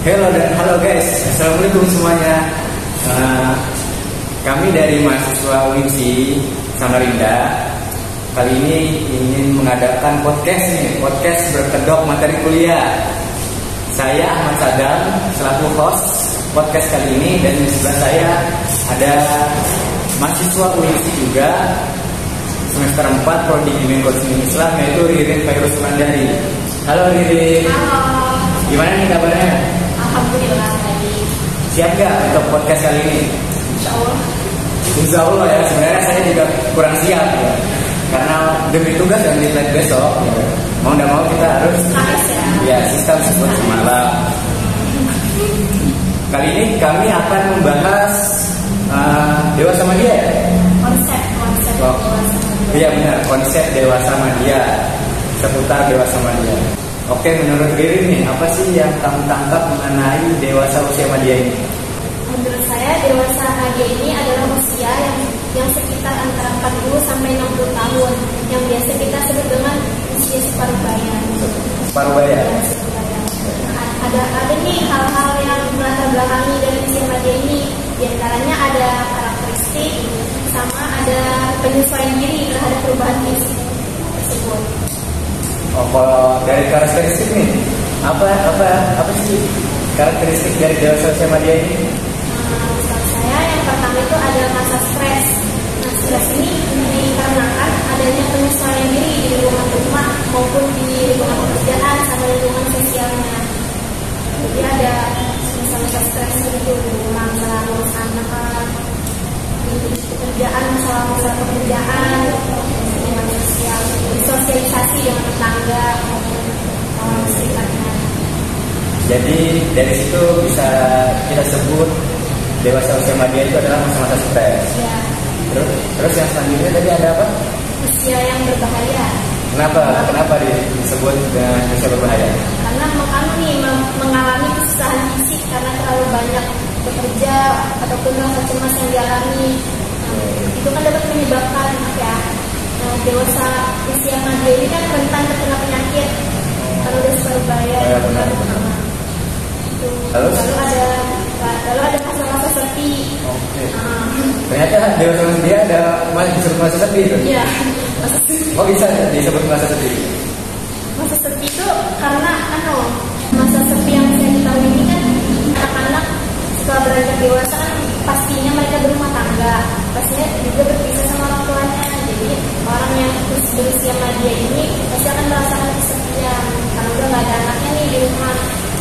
Halo guys, assalamualaikum semuanya. Kami dari mahasiswa UINSI Samarinda kali ini ingin mengadakan podcast berkedok materi kuliah. Saya Ahmad Sadam selaku host podcast kali ini, dan di sebelah saya ada mahasiswa UINSI juga semester 4 Prodi Bimbing Coaching Islam, yaitu Ririn Fairuz Mandari. Halo Ririn. Halo. Gimana nih kabarnya? Alhamdulillah tadi. Siap gak untuk podcast kali ini? Insyaallah. Insyaallah ya. Sebenarnya saya juga kurang siap ya, karena demi tugas yang deadline besok ya. Mau tidak mau kita harus sistem sebut semalam. Kali ini kami akan membahas dewasa media ya? Konsep dewasa. Iya benar, konsep dewasa media, seputar dewasa media. Oke, menurut Ririn nih, apa sih yang kamu tangkap mengenai dewasa usia media ini? Menurut saya dewasa media ini adalah usia yang sekitar antara 40 sampai 60 tahun, yang biasa kita sebut dengan usia separuh baya. Separuh baya. Ada nih hal-hal yang melatar belakangi dari usia media ini. Di antaranya ada karakteristik, sama ada penyesuaian diri terhadap perubahan fisik tersebut. Oh, kalau dari karakteristik nih, apa sih karakteristik dari dewasa usia media ini? Menurut saya yang pertama itu ada masa stres. Nah, stres ini dikarenakan adanya penyesuaian diri di lingkungan rumah maupun di lingkungan pekerjaan sama lingkungan sosialnya. Jadi ada masa stres itu di rumah, masalah ngurus anak, di pekerjaan, masalah pekerjaan, lingkungan sosial, sosialisasi dengan tetangga maupun sekitarnya. Jadi dari situ bisa kita sebut dewasa usia media itu adalah masa-masa stres. Ya. Terus yang selanjutnya tadi ada apa? Usia yang berbahaya. Kenapa disebut dengan usia berbahaya? Karena mengalami kesusahan fisik karena terlalu banyak bekerja ataupun rasa cemas yang dialami. Itu kan dapat menyebabkan dewasa usia media ini kan rentan terkena penyakit kalau udah separuh baya. Benar. Lalu ada masa-masa sepi. Oke. Ternyata dewasa media ada masa sepi itu. Iya. Oh, bisa disebut masa sepi. Masa sepi itu karena masa sepi yang saya ketahui ini kan anak-anak setelah beranjak dewasa kan pastinya mereka berumah tangga, pastinya juga berpisah sama orang tuanya. Jadi orang yang berusia media ini pasti akan merasakan kesepian karena udah nggak ada anaknya nih di rumah.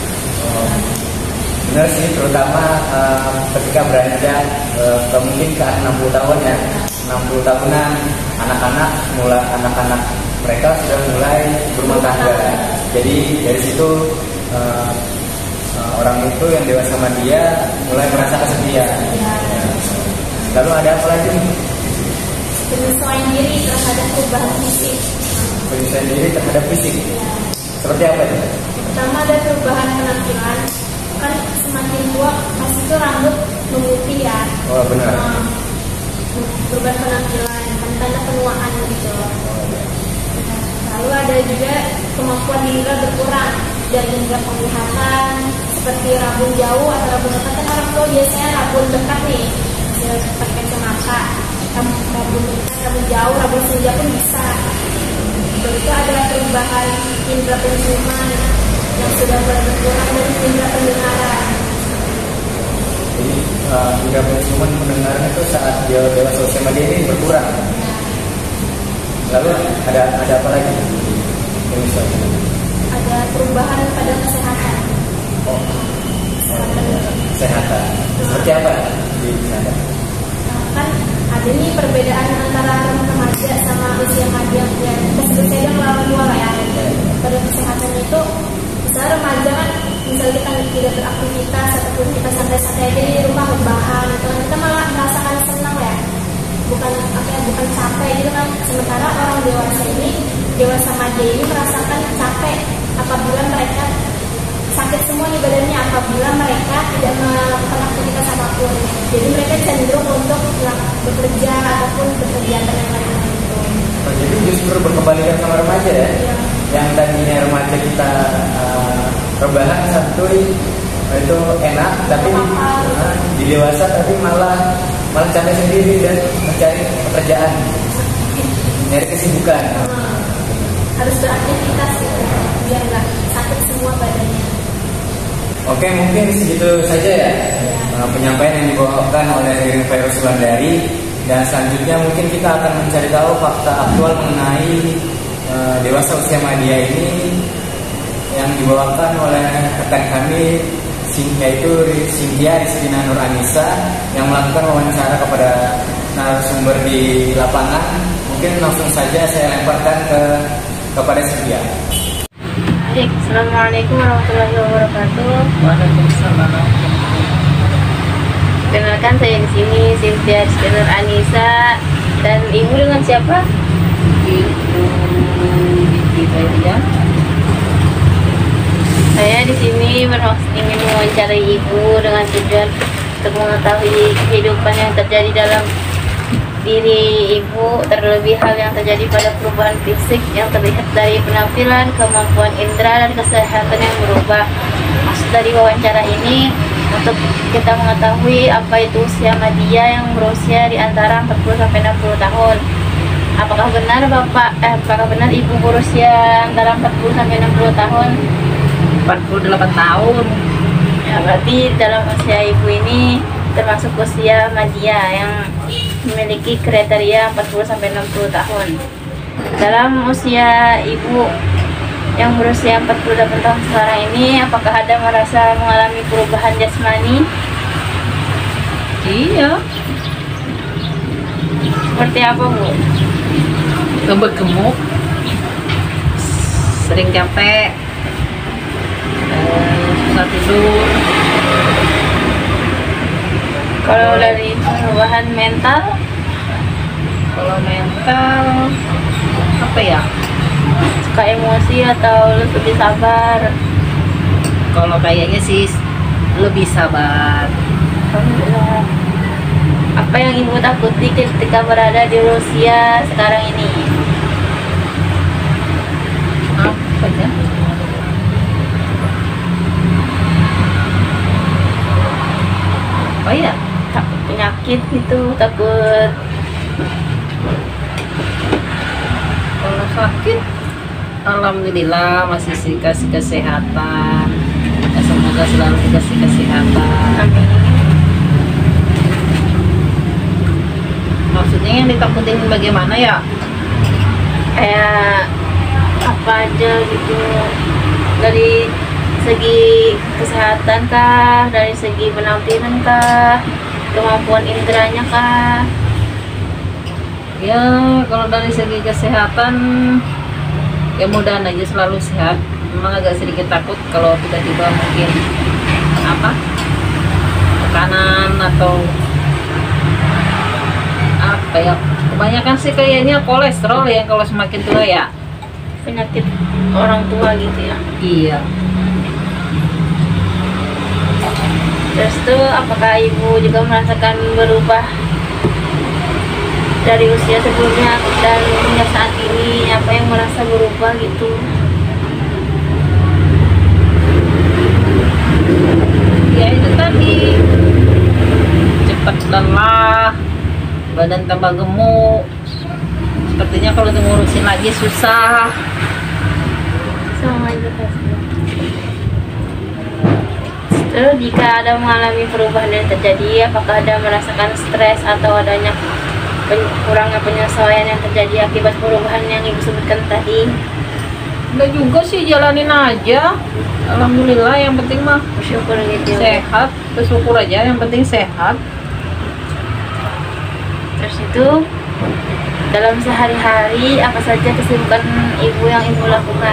Benar sih, terutama ketika beranjak mungkin ke 60 tahun ya, 60 tahunan anak-anak mereka sudah mulai berumah tangga. Jadi dari situ orang itu yang dewasa media mulai merasa kesepian. Lalu ada apa lagi? Penyesuaian diri terhadap perubahan fisik. Penyesuaian diri terhadap fisik. Seperti apa itu? Pertama ada perubahan penampilan. Kan semakin tua pasti itu rambut memutih ya. Oh benar. Perubahan penampilan, tanda penuaan gitu. Lalu ada juga kemampuan indera berkurang dari indera penglihatan seperti rabun jauh atau rabun dekat. Kan orang tua biasanya rabun dekat nih, pakai kacamata. Rabun dekat, rabun jauh, rabun senja pun bisa. Lalu itu ada perubahan indera penciuman yang sudah mulai berkurang dari indera pendengaran. Jadi indera penciuman pendengaran itu saat dia dewasa usia media ini berkurang. Lalu ada apa lagi? Ada perubahan pada kesehatan. Oh, kesehatan. Seperti apa di sana? Kan ada nih perbedaan antara remaja sama usia media. Ya, kita sebut saja melawan dua lah ya. Pada kesehatan itu, misalnya remaja kan, misalnya kita tidak beraktivitas ataupun kita santai-santai aja di rumah rebahan, itu kan kita malah merasakan senang ya. Bukan capek gitu kan. Sementara orang dewasa media ini merasakan capek apabila mereka sakit semua di badannya, apabila mereka tidak melakukan aktivitas apapun. Jadi mereka cenderung untuk bekerja ataupun berkegiatan yang lain-lain itu. Jadi justru berkebalikan sama remaja ya? Yang tadinya remaja kita rebahan santuy, itu enak, tapi di dewasa tapi malah capek sendiri dan mencari pekerjaan, nyari kesibukan. Harus beraktivitas gitu, biar nggak sakit semua badannya. Oke, mungkin segitu saja ya penyampaian yang dibawakan oleh Ririn Virus Wulandari. Dan selanjutnya mungkin kita akan mencari tahu fakta aktual mengenai dewasa usia madya ini yang dibawakan oleh rekan kami, yaitu Cynthia Rizkina Nur Anissa, yang melakukan wawancara kepada narasumber di lapangan. Mungkin langsung saja saya lemparkan kepada Cynthia. Baik, Assalamualaikum warahmatullahi wabarakatuh. Waalaikumsalam. Kenalkan, saya di sini Cynthia Rizkina Nur Anissa, dan ibu dengan siapa? Ibu Diti. Saya di sini bermaksud ingin mewawancarai ibu dengan tujuan untuk mengetahui kehidupan yang terjadi dalam diri ibu, terlebih hal yang terjadi pada perubahan fisik yang terlihat dari penampilan, kemampuan indera, dan kesehatan yang berubah. Maksud dari wawancara ini untuk kita mengetahui apa itu usia madya yang berusia di antara 40 sampai 60 tahun. Apakah benar ibu berusia antara 40 sampai 60 tahun? 48 tahun. Ya, berarti dalam usia ibu ini termasuk usia madya yang memiliki kriteria 40 sampai 60 tahun. Dalam usia ibu yang berusia 48 tahun sekarang ini, apakah ada merasa mengalami perubahan jasmani? Iya. Seperti apa, Bu? Gemuk, sering capek, susah tidur. Kalau dari perubahan mental? Kalau mental apa ya? Suka emosi atau lebih sabar? Kalau kayaknya sih lebih sabar. Alhamdulillah. Apa yang ibu takuti ketika berada di usia sekarang ini? Apa ya? Oh ya, Takut penyakit gitu, takut kalau sakit, alhamdulillah masih dikasih kesehatan. Ya, semoga selalu dikasih kesehatan. amin. Maksudnya yang ditakutin bagaimana ya? Kayak apa aja gitu, dari segi kesehatan kah, dari segi penampilan kah, kemampuan inderanya kah? Ya kalau dari segi kesehatan ya mudahan aja selalu sehat. Memang agak sedikit takut kalau tiba-tiba mungkin apa tekanan atau apa ya, kebanyakan sih kayaknya kolesterol ya kalau semakin tua ya, Penyakit orang tua gitu ya. iya. Terus tuh, apakah ibu juga merasakan berubah dari usia sebelumnya dan hingga saat ini? Apa yang merasa berubah gitu? Ya itu tadi, cepat lelah, badan tambah gemuk. Sepertinya kalau ngurusin lagi susah. Sama itu pasti. Terus jika ada mengalami perubahan yang terjadi, apakah ada merasakan stres atau adanya kurangnya penyesuaian yang terjadi akibat perubahan yang ibu sebutkan tadi? Enggak juga sih, jalanin aja. Alhamdulillah, yang penting mah Bersyukur gitu ya. sehat, bersyukur aja, yang penting sehat. Terus itu, dalam sehari-hari apa saja kesibukan ibu yang ibu lakukan?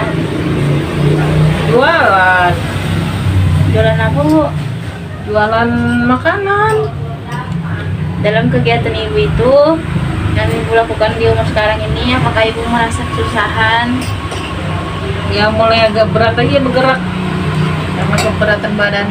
Jualan, Jualan apa, Bu? jualan makanan. Dalam kegiatan ibu itu yang ibu lakukan di umur sekarang ini, apakah ibu merasa kesusahan? Ya mulai agak berat aja bergerak karena keberatan badan.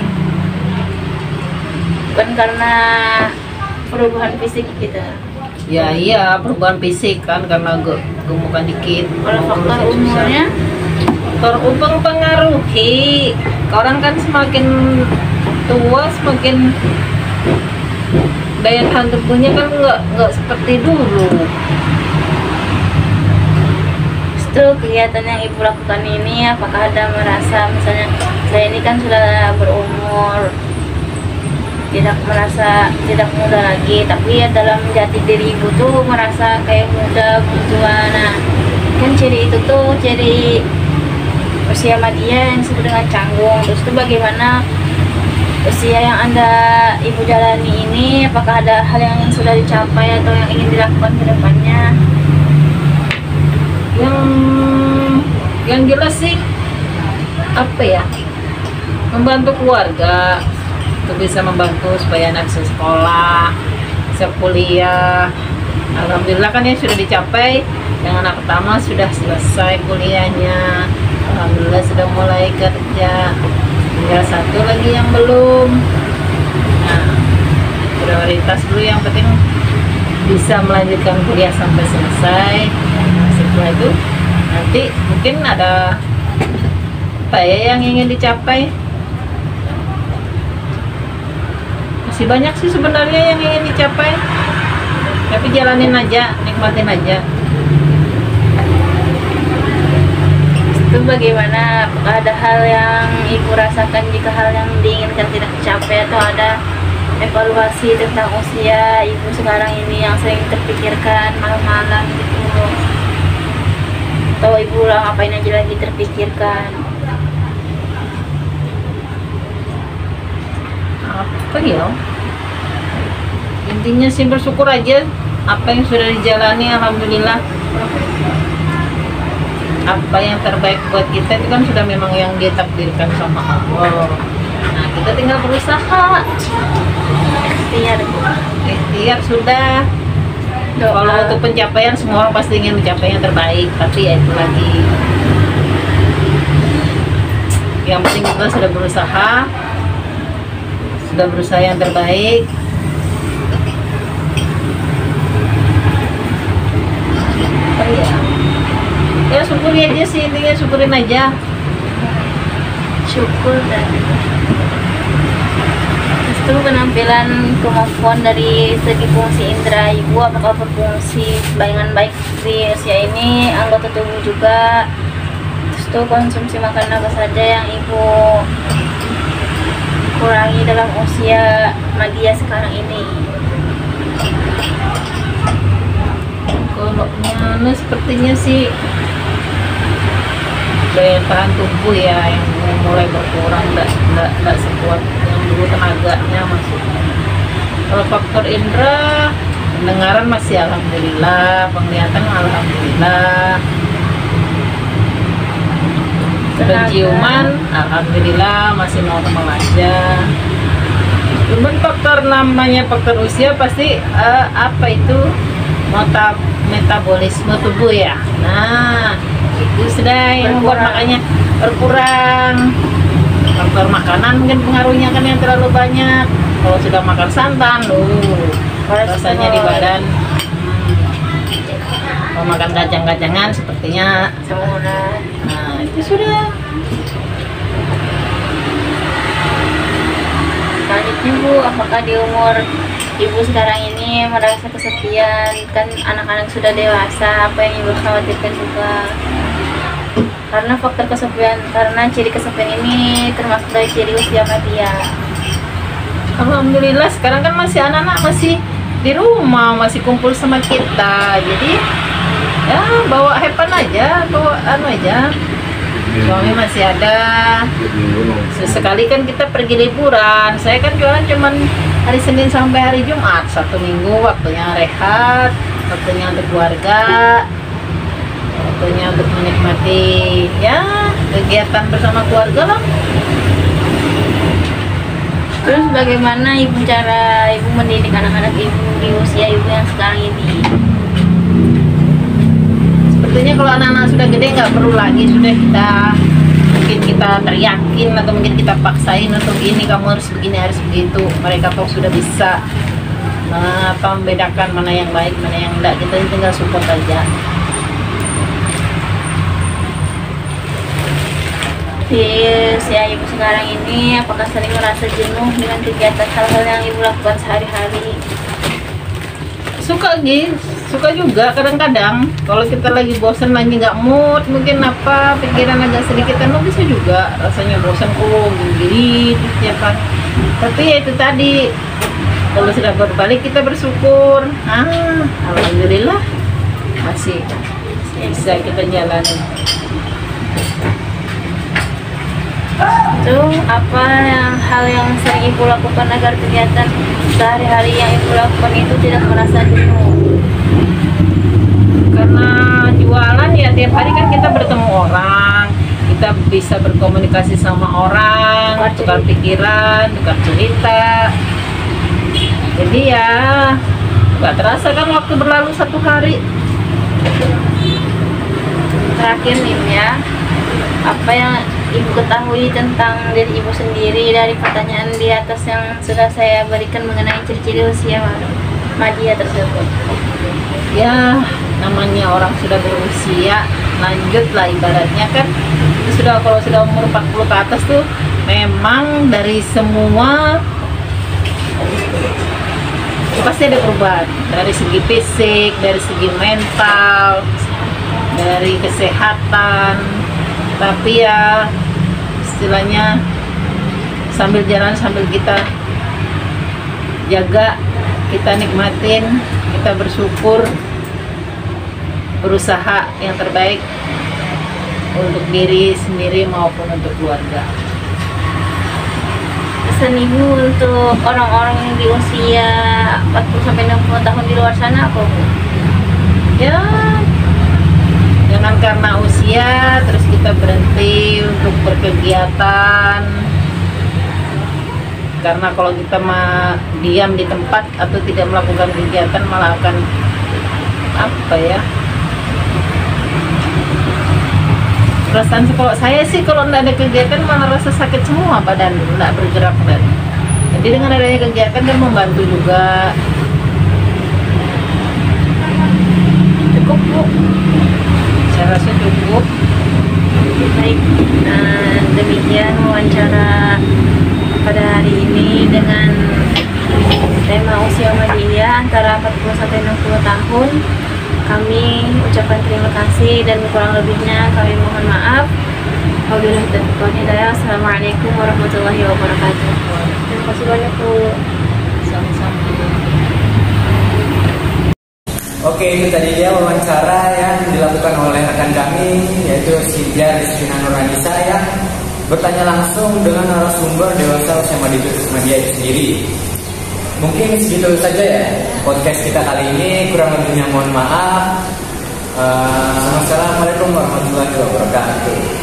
Bukan karena perubahan fisik gitu. Ya iya, perubahan fisik kan karena gemukan dikit. Kalau faktor umurnya? Faktor umur pengaruhi. Orang kan semakin tua semakin daya tahan tubuhnya kan nggak seperti dulu. Justru kegiatan yang ibu lakukan ini, apakah ada merasa misalnya saya ini kan sudah berumur, tidak muda lagi, tapi ya dalam jati diri ibu tuh merasa kayak muda tua. Nah, kan ciri itu tuh ciri usia madya yang disebut dengan canggung. Terus itu bagaimana usia yang anda ibu jalani ini, apakah ada hal yang sudah dicapai atau yang ingin dilakukan ke depannya? Yang jelas sih apa ya, membantu keluarga untuk bisa membantu supaya anak bisa sekolah, bisa kuliah. Alhamdulillah kan yang sudah dicapai. Yang anak pertama sudah selesai kuliahnya, alhamdulillah sudah mulai kerja. Tinggal satu lagi yang belum. Nah, prioritas dulu yang penting bisa melanjutkan kuliah sampai selesai. Nah, setelah itu nanti mungkin ada apa ya yang ingin dicapai. Masih banyak sih sebenarnya yang ingin dicapai, tapi jalanin aja, nikmatin aja. Itu bagaimana, apakah ada hal yang ibu rasakan jika hal yang diinginkan tidak tercapai, atau ada evaluasi tentang usia ibu sekarang ini yang sering terpikirkan malam-malam gitu, atau ibu lah ngapain aja lagi terpikirkan? Apa ya, intinya sih bersyukur aja apa yang sudah dijalani. Alhamdulillah, apa yang terbaik buat kita itu kan sudah memang yang ditakdirkan sama Allah. Nah, kita tinggal berusaha, ikhtiar sudah. Kalau untuk pencapaian, semua orang pasti ingin mencapai yang terbaik, tapi ya itu lagi, yang penting kita sudah berusaha yang terbaik. Oh ya, ya syukuri aja sih, intinya syukurin aja. Syukur. Dan itu penampilan kemampuan dari segi fungsi indera ibu, apakah berfungsi dengan baik di usia ini, anggota tubuh juga. Terus itu konsumsi makanan apa saja yang ibu kurangi dalam usia madya sekarang ini? Kalau nyana sepertinya sih daya tahan tubuh ya yang mulai berkurang, nggak sekuat yang dulu tenaganya maksudnya. Kalau faktor indera, pendengaran masih alhamdulillah, penglihatan alhamdulillah, penciuman alhamdulillah masih normal aja. Cuman faktor namanya faktor usia pasti apa itu metabolisme tubuh ya. Nah, itu sudah yang membuat makanya berkurang. Faktor makanan mungkin pengaruhnya kan yang terlalu banyak. Kalau sudah makan santan, rasanya di badan. Kalau makan kacang-kacangan sepertinya Semuanya. nah itu sudah. Selanjutnya Bu, apakah di umur ibu sekarang ini merasa kesepian? Kan anak-anak sudah dewasa, apa yang ibu khawatirkan juga? Karena faktor kesepian, karena ciri kesepian ini termasuk dari ciri usia madya. Alhamdulillah sekarang kan masih anak-anak masih di rumah, masih kumpul sama kita. Jadi ya bawa hepan aja, bawa anu aja. Suami masih ada. Sesekali kan kita pergi liburan. Saya kan jualan cuman hari Senin sampai hari Jumat. Satu minggu waktunya rehat, waktunya untuk keluarga, waktunya untuk menikmati ya kegiatan bersama keluarga lah. Terus bagaimana ibu cara ibu mendidik anak-anak ibu di usia ibu yang sekarang ini? Sepertinya kalau anak-anak sudah gede nggak perlu lagi sudah mungkin kita teriakin atau mungkin kita paksain untuk ini kamu harus begini harus begitu. Mereka kok sudah bisa membedakan mana yang baik mana yang enggak. Kita tinggal support aja. di usia ibu sekarang ini, apakah sering merasa jenuh dengan kegiatan hal-hal yang ibu lakukan sehari-hari? Suka suka juga kadang-kadang kalau kita lagi bosan, lagi nggak mood, mungkin apa pikiran agak sedikit bisa juga rasanya bosan gini ya kan. Tapi ya itu tadi, kalau sudah berbalik kita bersyukur, alhamdulillah masih bisa kita jalani. Itu apa hal yang sering ibu lakukan agar kegiatan sehari-hari yang ibu lakukan itu tidak merasa jenuh? Karena jualan ya tiap hari kan kita bertemu orang, kita bisa berkomunikasi sama orang, tukar pikiran, tukar cerita. Jadi ya nggak terasa kan waktu berlalu satu hari. Terakhir nih ya, apa yang ibu ketahui tentang diri ibu sendiri dari pertanyaan di atas yang sudah saya berikan mengenai ciri-ciri usia Madia tersebut? Ya namanya orang sudah berusia lanjut lah ibaratnya kan, sudah kalau sudah umur 40 ke atas tuh memang dari semua pasti ada perubahan, dari segi fisik, dari segi mental, dari kesehatan. Tapi ya istilahnya sambil jalan, sambil kita jaga, kita nikmatin, kita bersyukur, berusaha yang terbaik untuk diri sendiri maupun untuk keluarga. Pesan ibu untuk orang-orang yang di usia 40-60 tahun di luar sana apa, Bu? Ya jangan karena usia terus kita berhenti untuk berkegiatan, karena kalau kita diam di tempat atau tidak melakukan kegiatan malah akan apa ya, perasaan kalau saya sih kalau tidak ada kegiatan malah rasa sakit semua badan, tidak bergerak dan jadi dengan adanya kegiatan kan membantu juga. Cukup, Bu, saya rasa cukup. Baik, demikian wawancara pada hari ini dengan tema usia Madia antara 40-60 tahun. Kami ucapkan terima kasih dan kurang lebihnya kami mohon maaf. Wabillahi taufiq wal hidayah. Assalamualaikum warahmatullahi wabarakatuh. Terima kasih banyak, Bu. Sama-sama. Oke, itu tadi dia wawancara yang dilakukan oleh rekan kami, yaitu Sidya Rizkina Nurhanisa, yang bertanya langsung dengan narasumber dewasa usia Madia itu sendiri. Mungkin segitu saja ya podcast kita kali ini, kurang lebihnya mohon maaf. Assalamualaikum warahmatullahi wabarakatuh.